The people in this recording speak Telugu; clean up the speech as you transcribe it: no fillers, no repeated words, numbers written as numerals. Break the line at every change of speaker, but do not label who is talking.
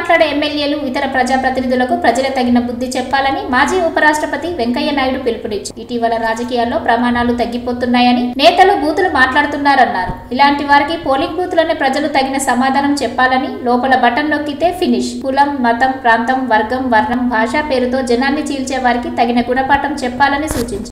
మాట్లాడే ఎమ్మెల్యేలు ఇతర ప్రజాప్రతినిధులకు ప్రజలే తగిన బుద్ధి చెప్పాలని మాజీ ఉపరాష్ట్రపతి వెంకయ్య నాయుడు పిలుపునిచ్చారు. ఇటీవల రాజకీయాల్లో ప్రమాణాలు తగ్గిపోతున్నాయని నేతలు బూతులు మాట్లాడుతున్నారన్నారు. ఇలాంటి వారికి పోలింగ్ బూత్లోనే ప్రజలు తగిన సమాధానం చెప్పాలని, లోపల బటన్ నొక్కితే ఫినిష్. కులం, మతం, ప్రాంతం, వర్గం, వర్ణం, భాష పేరుతో జనాన్ని చీల్చే వారికి తగిన గుణపాఠం చెప్పాలని సూచించారు.